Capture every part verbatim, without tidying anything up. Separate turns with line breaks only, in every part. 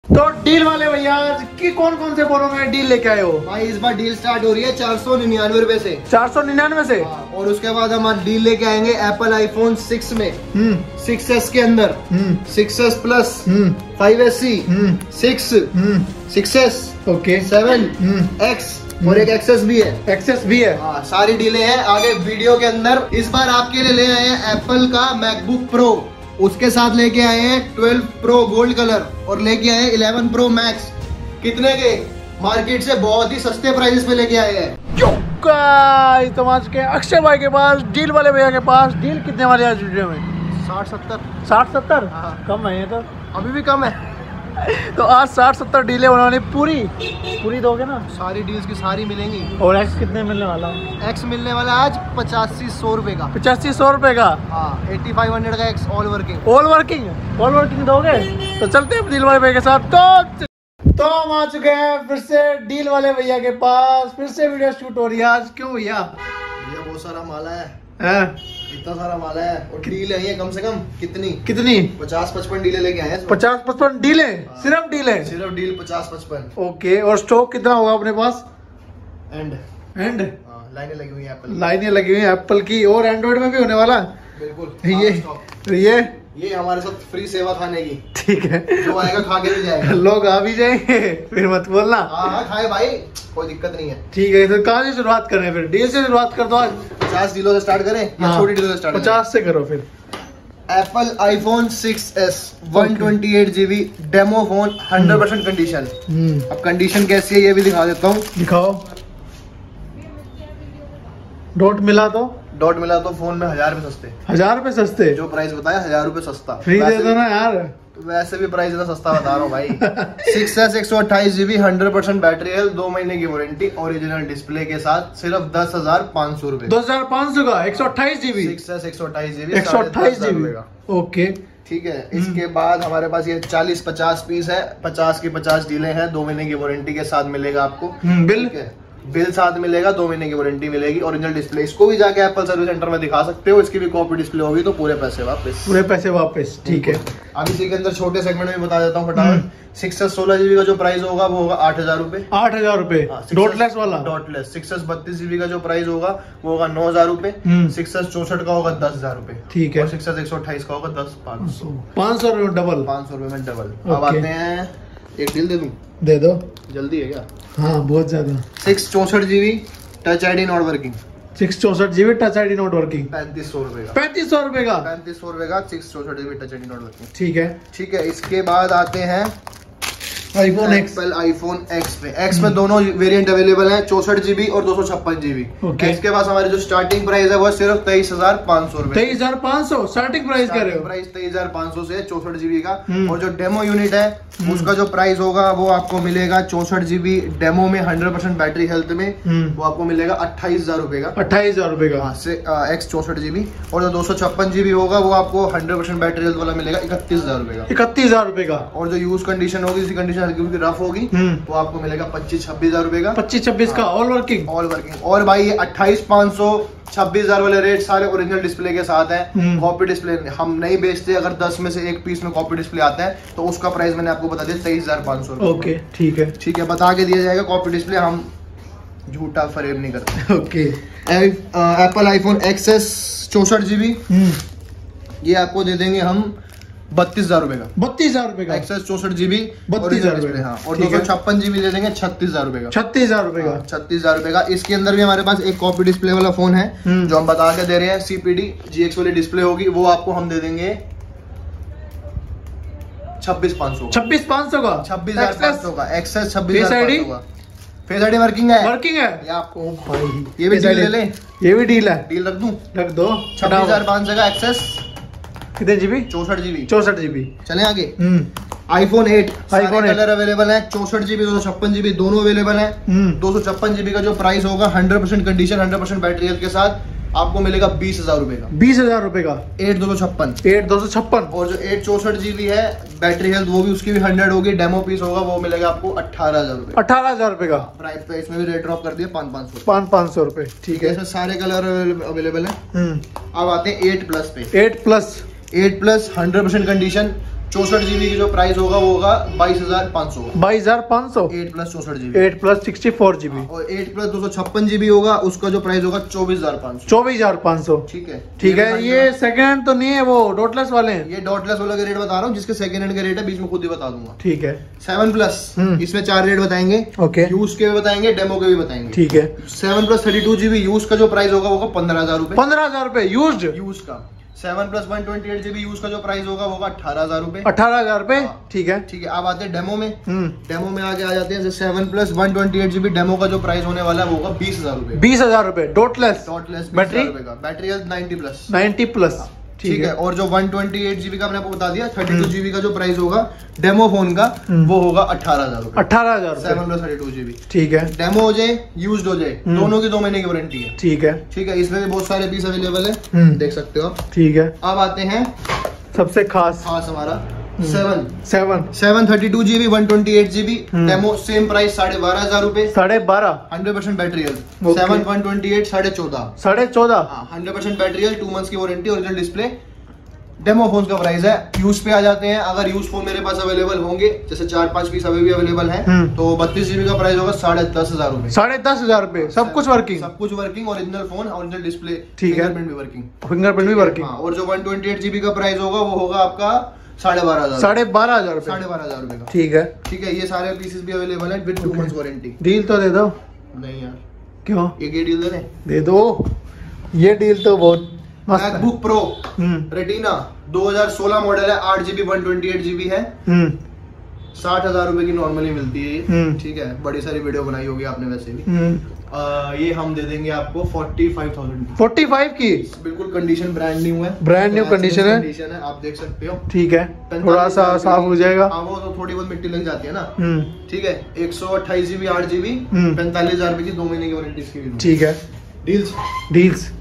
तो डील वाले भैया कि कौन कौन से फोनों में डील लेके आए हो
भाई? इस बार डील स्टार्ट हो रही है चार सौ निन्यानवे रूपए से।
चार सौ निन्यानवे से
और उसके बाद हम डील लेके आएंगे एप्पल आईफोन सिक्स में, सिक्स एस के अंदर, six S plus, five S C, six, six S,
okay,
seven, X और एक एक्सेस भी है।
एक्सेस भी है।
हाँ, सारी डीलें हैं आगे वीडियो के अंदर। इस बार आपके लिए ले आए हैं एप्पल का मैकबुक प्रो, उसके साथ लेके आए हैं ट्वेल्व प्रो गोल्ड कलर और लेके आए हैं इलेवन प्रो मैक्स। कितने के? मार्केट से बहुत ही सस्ते प्राइस पे लेके आए हैं।
जो गाइस तो आज के अक्षय भाई के पास, डील वाले भैया के पास डील कितने वाले आज वीडियो में?
साठ सत्तर।
साठ सत्तर?
हाँ।
कम है ये तो,
अभी भी कम है।
तो आज साठ सत्तर डीलें उन्होंने पूरी पूरी दोगे ना?
सारी डील्स की सारी मिलेंगी।
और एक्स कितने मिलने वाला?
एक्स मिलने वाला आज पचासी सौ रुपए का।
पचासी सौ रुपए का।
हाँ, एट्टी फाइव हंड्रेड का X all working.
All working all working दोगे? तो चलते हैं डील वाले भैया के साथ। तो तो हम आ चुके हैं फिर से डील वाले भैया के पास, फिर से वीडियो शूट हो रही है आज। क्यों भैया?
ये बहुत सारा माला है,
है?
इतना सारा माला है और डील है ये कम से कम कितनी
कितनी?
पचास पचपन डीले लेके आए हैं।
पचास पचपन डीले? सिर्फ डीले?
सिर्फ डील पचास पचपन।
ओके, और स्टॉक कितना होगा अपने पास?
एंड
एंड
लाइनें लगी हुई है एप्पल,
लाइनें लगी हुई है एप्पल की, और एंड्रॉइड में भी होने वाला।
बिल्कुल।
ये ये
ये हमारे साथ फ्री सेवा खाने की।
ठीक है,
जो आएगा खा के भी जाएगा।
लोग आ भी जाएंगे फिर मत बोलना।
हाँ हाँ खाए भाई, कोई दिक्कत नहीं है।
ठीक है, तो कहाँ से शुरुआत करें? फिर डील से शुरुआत कर दो आज।
पचास डीलों से स्टार्ट करें या
हाँ,
छोटी डीलों से स्टार्ट करें?
पचास से करो फिर।
Apple iPhone six S one twenty eight GB demo phone, hundred percent condition. अब कंडीशन कैसी है ये भी दिखा देता हूँ।
दिखाओ। डॉट मिला तो?
डॉट मिला तो फोन में हजार रुपए सस्ते।
हजार रुपए सस्ते?
जो प्राइस बताया हजार रुपए सस्ता।
फ्री दे दो ना यार।
वैसे भी प्राइस इतना सस्ता बता रहा हूँ भाई। सिक्स एस एक सौ अट्ठाईस GB hundred percent battery health, दो महीने की वारंटी, ओरिजिनल डिस्प्ले के साथ, सिर्फ दस हजार पाँच सौ रूपए।
दस हजार पाँच सौ का एक सौ अट्ठाईस जीबी
सिक्स एस एक सौ अट्ठाईस जीबी
एक सौ अट्ठाईस जीबी ओके,
ठीक है। इसके बाद हमारे पास ये चालीस पचास पीस है, पचास की पचास डीले हैं, दो महीने की वारंटी के साथ मिलेगा आपको।
बिल
ठीक है, बिल साथ मिलेगा, दो महीने की वारंटी मिलेगी, ओरिजिनल डिस्प्ले। इसको भी जाके एप्पल सर्विस सेंटर में दिखा सकते हो, इसकी भी कॉपी डिस्प्ले होगी तो पूरे पैसे वापस।
पूरे पैसे वापस, ठीक है।
अब इसी के अंदर छोटे सेगमेंट में बता देता हूँ फटाफट। सिक्स एस सोलह जीबी का जो प्राइस होगा वो होगा आठ हजार रूपए।
आठ हजार रूपए डॉटलेस वाला?
डॉटलेस। सिक्स एस बत्तीस जीबी का जो प्राइस होगा वो होगा नौ हजार रूपए। सिक्स एस चौसठ का होगा दस हजार रूपए,
ठीक है।
और सिक्स एस एक सौ अट्ठाईस का होगा दस पाँच सौ
पाँच सौ रूपए डबल,
पाँच सौ रूपये में डबल। अब आते हैं, एक डील दे दूं?
दे दो,
जल्दी है क्या?
हाँ बहुत ज्यादा।
सिक्स चौसठ GB touch I D not working,
six चौसठ GB touch I D not working,
पैंतीस सौ रुपए का।
पैंतीस सौ रुपए का?
पैंतीस सौ रुपए का सिक्स चौसठ GB touch I D not working,
ठीक है।
ठीक है। इसके बाद आते हैं
आईफोन एक्स।
आईफोन एक्स पे, एक्स में दोनों वेरिएंट अवेलेबल हैं, चौसठ जीबी और दो सौ छप्पन जीबी। एक्स के पास हमारी जो स्टार्टिंग प्राइस है वो सिर्फ तेईस हजार पाँच सौ रुपए।
तेईस हजार पाँच सौ स्टार्टिंग प्राइस कर रहे हो?
प्राइस तेईस हजार पाँच सौ से चौसठ जीबी का। और जो डेमो यूनिट है उसका जो प्राइस होगा वो आपको मिलेगा चौसठ जीबी डेमो में, हंड्रेड परसेंट बैटरी हेल्थ में, वो आपको मिलेगा अट्ठाईस हजार रुपए का।
अट्ठाईस हजार रुपए का
से एक्स चौसठ जीबी। और जो दो सौ छप्पन जीबी होगा वो आपको हंड्रेड परसेंट बैटरी हेल्थ वाला मिलेगा इकतीस हजार रुपए का।
इकतीस हजार रुपए का। और
जो यूज कंडीशन होगी, इसी कंडीशन हल्की फुल्की रफ होगी, वो आपको मिलेगा पच्चीस छब्बीस हजार रुपए का।
पच्चीस छब्बीस का ऑल वर्किंग?
All working. और भाई ये अट्ठाईस पाँच सौ छब्बीस हजार वाले रेट सारे ओरिजिनल डिस्प्ले के साथ है। कॉपी डिस्प्ले हम नहीं बेचते, अगर दस में से एक पीस में कॉपी डिस्प्ले आता है तो उसका प्राइस मैंने आपको बता दिया तेईस हजार पाँच सौ।
ओके, ठीक है,
ठीक है, बता के दिया जाएगा कॉपी डिस्प्ले, हम झूठा फरेब नहीं करते।
ओके।
एप्पल आईफोन एक्सएस चौसठ जीबी, ये आपको दे देंगे हम बत्तीस हजार रुपए का। बत्तीस हजार रुपए का एक्सेस चौसठ जीबी, बत्तीस हजार रुपए। हाँ, और दो सौ छप्पन जीबी दे देंगे छत्तीस हजार रुपए का। छत्तीस हजार रुपए का छत्तीस हजार रुपए का। इसके अंदर भी हमारे पास एक कॉपी डिस्प्ले वाला फोन है जो हम बता के दे रहे हैं, सीपीडी जी एक्स वाली डिस्प्ले होगी, वो आपको हम दे देंगे छब्बीस पाँच सौ। छब्बीस पाँच सौ का? छब्बीस हजार पाँच सौ का एक्सेस, छब्बीस हजार पाँच सौ का। फेस आईडी वर्किंग है? वर्किंग है ये आपको भाई। ये भी डील ले ले, ये भी डील है। डील रख दूं? रख दो। छब्बीस हजार पाँच सौ का एक्सेस, कितने जीबी? चौसठ जीबी। चौसठ जीबी। चले आगे। IPhone eight, iPhone colour available है, चौसठ जीबी दो सौ छप्पन जीबी दोनों अवेलेबल है। दो सौ छप्पन जीबी का जो प्राइस होगा hundred percent condition, hundred percent battery health के साथ आपको मिलेगा बीस हजार रुपए का। बीस हजार रुपए का एट दो सौ छप्पन एट दो सौ छप्पन और जो एट चौसठ जीबी है बैटरी हेल्थ वो भी उसकी भी हंड्रेड होगी, डेमो पीस होगा वो मिलेगा आपको अठारह हजार रुपए। अठारह हजार रुपए का प्राइस पे, इसमें भी रेट ड्रॉप कर दिया पाँच पाँच सौ पाँच पाँच सौ रुपए। ठीक है, इसमें सारे कलर अवेलेबल है। अब आते हैं एट प्लस पे। Eight plus eight plus hundred percent condition, चौसठ जीबी की जो प्राइस होगा वो होगा बाईस हजार पाँच सौ
बाईस हजार पाँच सौ
एट प्लस चौसठ GB
eight plus sixty four GB
और एट प्लस दो सौ छप्पन जीबी होगा, उसका जो प्राइस होगा चौबीस हजार पाँच सौ
चौबीस हजार पाँच सौ
ठीक है
ठीक है। ये सेकंड हैंड तो नहीं है, वो डॉटलेस वाले हैं।
ये डॉटलेस वाला का रेट बता रहा हूँ, जिसके सेकंड हैंड का रेट है बीच में खुद ही बता दूंगा।
ठीक है।
सेवन प्लस इसमें चार रेट बताएंगे,
ओके,
यूज के भी बताएंगे, डेमो के भी बताएंगे।
ठीक है।
Seven plus thirty two GB use का जो प्राइस होगा वो पंद्रह हजार रुपए
पंद्रह हजार रुपए यूज
यूज का। Seven plus one twenty eight GB use का जो प्राइस होगा वो होगा अठारह हजार रुपए
अठारह हजार रुपए ठीक है
ठीक है। अब आते हैं डेमो में। डेमो में आगे आ जाते हैं। Seven plus one twenty eight GB demo का जो प्राइस होने वाला है वो होगा बीस हजार रुपए
बीस हजार रुपए डॉटलेस
डॉटलेस
battery
battery ninety plus
ninety plus
ठीक है। और जो वन ट्वेंटी एट जीबी का मैंने आपको बता दिया, थर्टी टू जीबी का जो प्राइस होगा डेमो फोन का वो होगा अठारह हजार रुपए अठारह हजार
seven
plus thirty two GB
ठीक है।
डेमो हो जाए यूज हो जाए दोनों की दो महीने की वारंटी है
ठीक है
ठीक है। इसमें भी बहुत सारे पीस अवेलेबल है, देख सकते हो आप
ठीक है।
अब आते हैं
सबसे खास
खास हमारा seven
seven
seven thirty two GB one twenty eight GB demo same price साढ़े बारह हजार रूपए
साढ़े बारह
hundred percent battery health. Seven one twenty eight साढ़े चौदह
साढ़े चौदह
hundred percent battery health, two months की warranty, original display. Demo phone का प्राइस है। यूज पे आ जाते हैं। अगर यूज फोन मेरे पास अवेलेबल होंगे, जैसे चार पांच पीस अभी भी अवेलेबल है, तो बत्तीस जीबी का प्राइस होगा साढ़े दस हजार रूपए
साढ़े दस हजार रूपए सब कुछ वर्किंग
सब कुछ working, original phone, original display,
ठीक है,
फिंगरप्रिंट भी वर्किंग
फिंगरप्रिंट भी वर्किंग।
और जो वन ट्वेंटी एट जीबी का प्राइस होगा वो होगा आपका साढ़े बारह हजार
साढ़े बारह हजार
साढ़े बारह हजार रुपए का
ठीक है ठीक
है। ये सारे पीसेस भी अवेलेबल है with two months warranty.
Deal तो दे दो।
नहीं यार
क्यों,
एक ये डील दे रहे
दे दो। ये डील तो बहुत
मैकबुक प्रो रेटिना दो हज़ार सोलह मॉडल है, आठ GB one twenty eight GB है, साठ हजार रुपए की नॉर्मली मिलती है ये ठीक है। बड़ी सारी वीडियो बनाई होगी आपने वैसे भी। आ, ये हम दे देंगे आपको फोर्टी फाइव थाउजेंड की
फोर्टी फाइव की
बिल्कुल कंडीशन ब्रांड न्यू है,
ब्रांड न्यू कंडीशन है
कंडीशन है आप देख सकते हो
ठीक है। थोड़ा सा साफ हो जाएगा।
हाँ वो तो थोड़ी बहुत मिट्टी लग जाती है ना ठीक है। एक सौ अट्ठाईस जीबी आठ जीबी पैंतालीस हजार रुपए की दो महीने की वारंटी इसकी
ठीक है।
डील्स
डील्स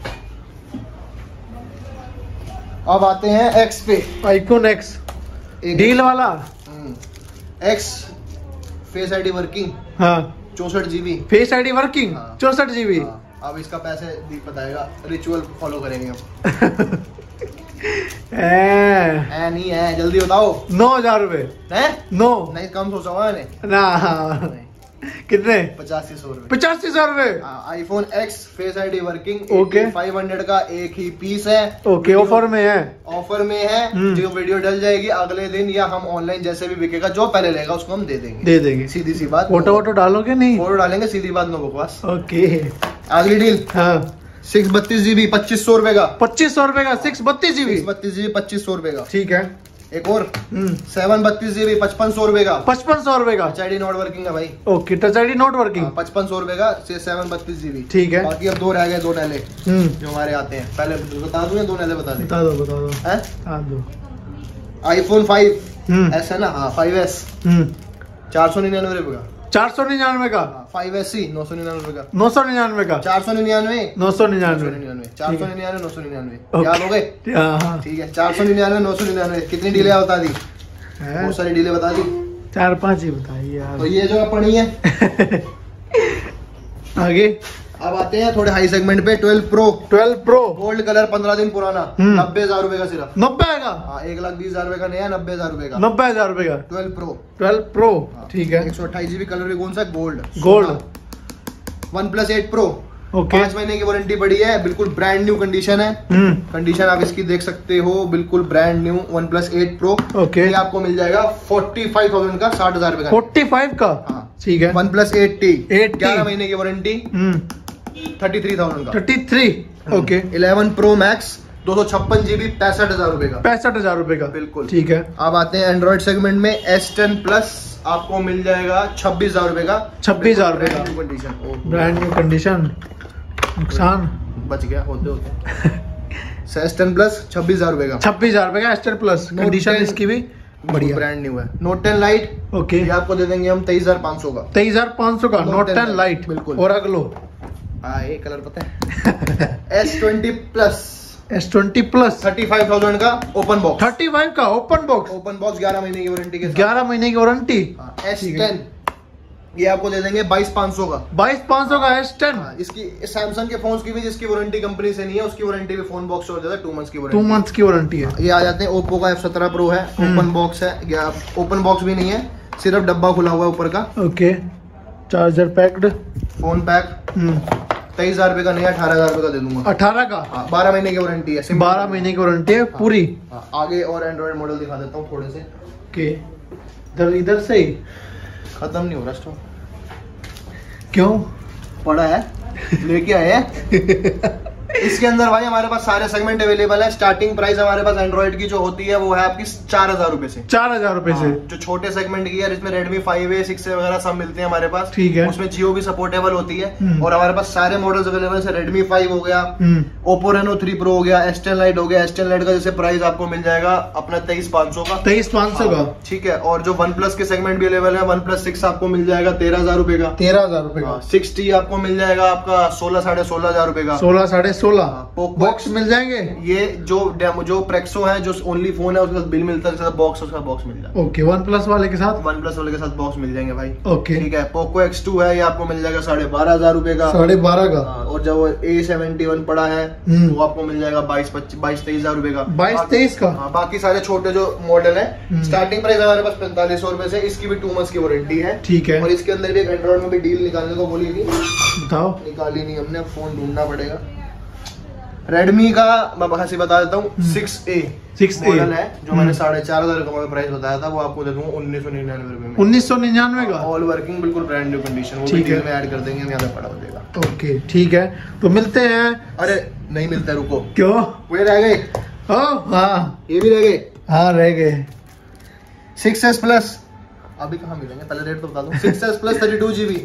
अब आते हैं एक्स पे।
आईकॉन एक्स डील वाला
एक्स फेस आईडी वर्किंग
हाँ
चौसठ जीबी
फेस आईडी वर्किंग चौसठ जीबी।
अब इसका पैसे दीप बताएगा, रिचुअल फॉलो करेंगे हम।
ए,
नहीं है जल्दी बताओ।
नौ हजार रुपए
है
नौ
नहीं कम सोचा हुआ मैंने
ना कितने
पचासी सौ रुपए
पचासी सौ रुपए
iPhone X face ID working
okay
five hundred का एक ही पीस है
ओके। ऑफर में है
ऑफर में है जो वीडियो डल जाएगी अगले दिन या हम ऑनलाइन जैसे भी बिकेगा जो पहले लेगा उसको हम दे देंगे
दे देंगे
सीधी सी बात।
फोटो वोटो डालोगे नहीं?
फोटो डालेंगे सीधी बात, नो बकवास।
ओके
अगली डील
हाँ
सिक्स बत्तीस जीबी पच्चीस सौ रुपए का
पच्चीस सौ रुपए का सिक्स बत्तीस जीबी
बत्तीस जीबी पच्चीस सौ रुपए का
ठीक है।
एक और सेवन बत्तीस जीबी पचपन सौ रुपए का
पचपन सौ रुपए का
टच आईडी नॉट वर्किंग है भाई।
Okay touch ID not working
पचपन सौ रुपए का सेवन बत्तीस जीबी
ठीक है।
बाकी अब दो रह गए, दो नैले जो हमारे आते हैं। पहले बता दूं या दो नैले बता दें?
बता दो बता दो
हैं
बता दो।
आईफोन फाइव एस है ना, हाँ फाइव एस चार सौ निन्यानवे रुपए का
चार सौ निन्यानवे का
फाइव एस सी नौ सौ निन्यानवे रुपए का
नौ सौ निन्यानवे का
चार सौ निन्यानवे
नौ सौ निन्यानवे
निन्यानवे चार सौ निन्यानवे नौ सौ निन्यानवे याद हो गए? ठीक है चार सौ निन्यानवे नौ सौ निन्यानवे। कितनी डीले बता दी? बहुत सारी डीले बता दी,
चार पांच ही बताइए यार।
तो ये जो पड़ी है
आगे
अब आते हैं थोड़े हाई सेगमेंट पे। Twelve pro
twelve pro
gold colour पंद्रह दिन पुराना नब्बे हजार रुपए का सिर्फ।
नब्बे का
हाँ एक लाख बीस हजार रुपए का नया नब्बे हजार रुपए का
नब्बे हजार रुपए का
ट्वेल्व प्रो
ट्वेल्व प्रो ठीक है।
एक सौ अट्ठाईस जीबी कलर कौन सा gold
gold.
One plus eight pro
okay
पांच महीने की वारंटी पड़ी है, बिल्कुल ब्रांड न्यू कंडीशन है। कंडीशन आप इसकी देख सकते हो बिल्कुल brand new. One plus eight pro
okay
ये आपको मिल जाएगा फोर्टी फाइव थाउजेंड का, साठ हजार रुपए का।
फोर्टी फाइव का ठीक है।
One plus eight T
eight
ग्यारह महीने की वारंटी थर्टी थ्री थाउजेंड का।
Thirty three okay.
Eleven pro max दो सौ छप्पन जीबी पैंसठ हजार रुपए का
पैंसठ हजार रुपए का
बिल्कुल
ठीक है।
अब आते हैं एंड्रॉइड सेगमेंट में। एस टेन प्लस आपको मिल जाएगा छब्बीस हजार रुपए का
छब्बीस हजार रुपए का
कंडीशन
ब्रांड न्यू कंडीशन। नुकसान
बच गया होते होते। एस टेन प्लस छब्बीस हजार रुपए का
छब्बीस हजार रुपए का एस टेन प्लस कंडीशन इसकी भी बढ़िया
ब्रांड न्यू है। नोट टेन लाइट
ओके
ये आपको दे देंगे हम तेईस हजार पाँच सौ का
तेईस हजार पाँच सौ का नोट टेन लाइट
बिल्कुल।
और अगलो
हाँ ये कलर पता है S twenty plus
S twenty plus
thirty five thousand का ओपन बॉक्स
थर्टी फाइव का ओपन बॉक्स
ओपन बॉक्स ग्यारह महीने की वारंटी के
ग्यारह महीने की वारंटी।
एस टेन ये आपको दे देंगे बाईस पाँच सौ का।
बाईस पाँच सौ का एस टेन।
इसकी सैमसंग के फोन की भी जिसकी वारंटी कंपनी से नहीं है उसकी वारंटी भी फोन बॉक्स हो जाता है, टू मंथ्स की वारंटी।
टू मंथ्स की वारंटी है।
ये आ जाते हैं ओप्पो का एफ सत्रह प्रो है, ओपन बॉक्स है, या ओपन बॉक्स भी नहीं है, सिर्फ डब्बा खुला हुआ है ऊपर का।
Okay, charger packed,
phone pack. तेईस हजार रुपए का नहीं, अठारह हजार रुपए का दे दूंगा।
अठारह का?
बारह महीने की वारंटी है।
बारह महीने की वारंटी है पूरी।
आगे और एंड्रॉइड मॉडल दिखा देता हूँ थोड़े से।
ओके, इधर इधर से ही
खत्म नहीं हो रहा स्टॉक।
क्यों?
पड़ा है, लेके आए हैं। इसके अंदर भाई हमारे पास सारे सेगमेंट अवेलेबल है। स्टार्टिंग प्राइस हमारे पास एंड्रॉइड की जो होती है वो है आपकी चार हजार रुपए से।
चार हजार रुपए से
जो छोटे सेगमेंट की है, जिसमें Redmi five A six A वगैरह सब मिलते हैं हमारे पास।
ठीक है।
उसमें जियो भी सपोर्टेबल होती है और हमारे पास सारे मॉडल्स अवेलेबल है। रेडमी फाइव हो गया, ओप्पो रेनो थ्री प्रो हो गया, एस टेन लाइट हो गया। एस टेन लाइट का जैसे प्राइस आपको मिल जाएगा अपना तेईस पाँच सौ का।
तेईस पाँच सौ का,
ठीक है। और जो वन प्लस के सेगमेंट भी अवेलेबल है, वन प्लस सिक्स आपको मिल जाएगा तेरह हजार रुपए का।
तेरह हजार रुपए का।
सिक्स टी आपको मिल जाएगा आपका सोलह साढ़े सोलह हजार रुपए का।
सोलह साढ़े सोलह बॉक्स मिल जाएंगे।
ये जो डेमो जो प्रेक्सो है, जो ओनली फोन है, उसके साथ बिल मिलता है, बॉक्स उसका बॉक्स मिल जाएगा।
ओके, वन प्लस वाले के साथ
वन प्लस वाले के साथ बॉक्स मिल जाएंगे भाई।
ओके,
ठीक है। पोको एक्स टू है, ये आपको मिल जाएगा साढ़े बारह हजार रुपए का।
साढ़े बारह का।
और जब ए सेवेंटी वन पड़ा है वो आपको मिल जाएगा बाईस पच्चीस बाईस तेईस हजार रुपए का।
बाईस तेईस का।
हाँ, बाकी सारे छोटे जो मॉडल है स्टार्टिंग प्राइस हमारे पास पैंतालीस सौ रुपए से। इसकी भी टू मंथ्स की वारंटी है।
ठीक है।
और इसके अंदर भी एक एंड्रॉइड में भी डील निकालने को बोली थी,
बताओ।
निकाली नहीं हमने, फोन ढूंढना पड़ेगा। रेडमी का मैं हंसी बता देता हूँ, six A
six A
model है जो मैंने साढ़े चार हजार का प्राइस बताया था, वो आपको दे दूंगा उन्नीस सौ निन्यानवे रुपए में।
उन्नीस सौ निन्यानवे का।
ऑल वर्किंग, बिल्कुल ब्रांड न्यू कंडीशन। वो
ठीक है,
में ऐड कर देंगे, यहाँ पे पड़ा हो जाएगा।
ओके, ठीक है, तो मिलते हैं।
अरे नहीं मिलता, रुको।
क्यों?
वे रह गए।
ओ हाँ,
ये भी रह गए।
हाँ रह गए।
सिक्स एस प्लस अभी कहाँ मिलेंगे, पहले रेट तो बता दो। Six S plus thirty two GB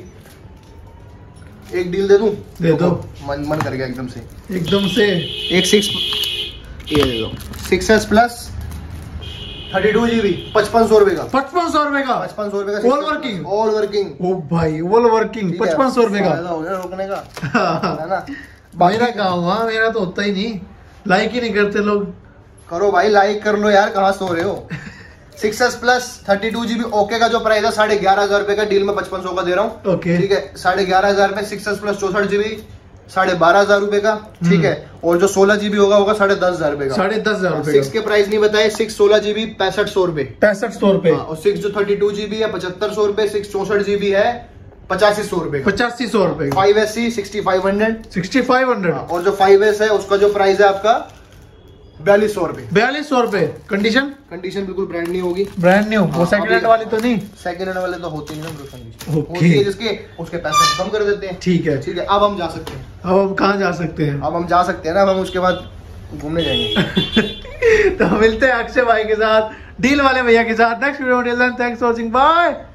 एक डील दे दूं?
दे दो।
मन मन कर गया एकदम से
एकदम से
एक सिक्स ये दे दो। Six S plus thirty two GB पचपन सौ रुपए का।
पचपन सौ रुपए का।
पचपन सौ रुपए का।
All working.
All working.
ओ भाई, ऑल वर्किंग पचपन सौ रुपए का।
हो गया रोकने का है ना।
मेरा कहाँ हुआ, मेरा तो होता ही नहीं, लाइक ही नहीं करते लोग।
करो भाई, लाइक कर लो यार, कहाँ सो रहे हो। Six S plus thirty two GB okay का जो प्राइस है साढ़े ग्यारह हजार रुपए का, डील में पचपन सौ का दे रहा हूँ।
ओके,
ठीक है। साढ़े ग्यारह हजार में सिक्स एस प्लस चौसठ जीबी साढ़े बारह हजार रुपए का। ठीक है। और जो सोलह जीबी होगा होगा साढ़े दस हजार रुपए का।
साढ़े दस हजार रुपए।
सिक्स के प्राइस नहीं बताए। सिक्स सोलह जीबी पैंसठ सौ रुपए
पैंसठ सौ रुपए।
और सिक्स जो थर्टी टू जीबी है पचहत्तर सौ रुपए। सिक्स चौसठ जीबी है पचासी सौ रुपए।
पचासी सौ रुपए।
Five S C sixty five hundred
sixty five hundred.
और जो फाइव एस है उसका जो प्राइस है आपका बयालीस सौ रुपए।
बयालीस सौ रुपए। कंडीशन
कंडीशन बिल्कुल ब्रांड न्यू होगी।
Brand new. वो सेकंड हैंड वाली तो नहीं?
सेकंड हैंड वाले तो होते नहीं ना कंडीशन।
ओके,
होती है जिसके उसके पैसे कम कर देते हैं।
ठीक है।
ठीक है। अब हम जा सकते हैं।
अब हम कहाँ जा सकते हैं?
अब हम जा सकते हैं ना, अब हम उसके बाद घूमने जाएंगे।
तो मिलते हैं अक्षय भाई के साथ, डील वाले भैया के साथ नेक्स्ट वीडियो में। Thanks for watching, bye.